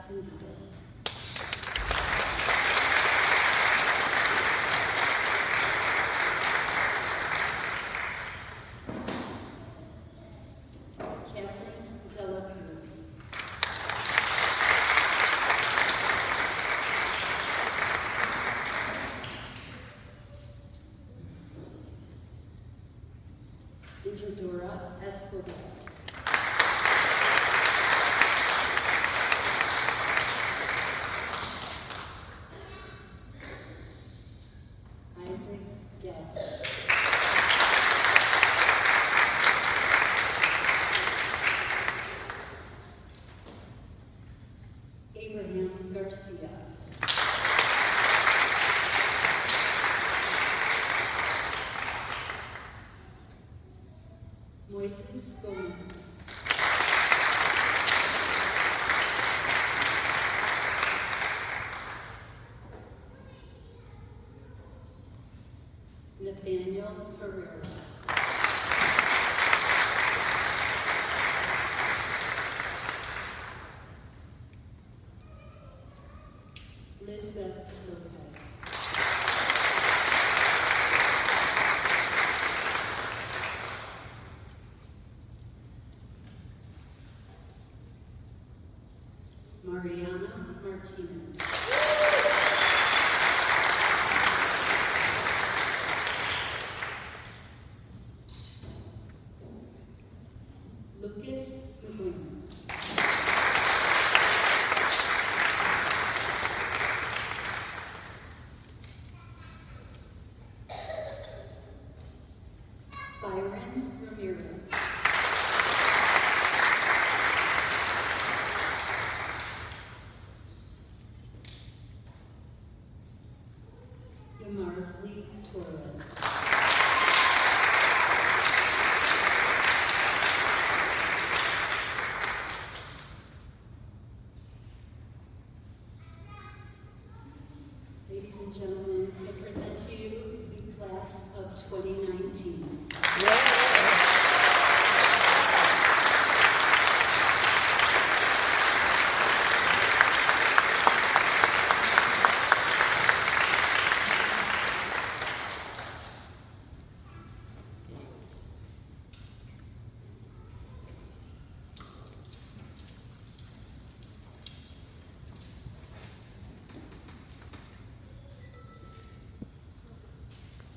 Attendido. Isadora Escobar. Isaac Gett. Abraham Garcia. Moises Gomez. Nathaniel Herrera. Lisbeth Lopez. Mariana Martinez. Lucas McGuinn. Byron Ramirez. Marsley Torres. Ladies and gentlemen, I present to you the class of 2019.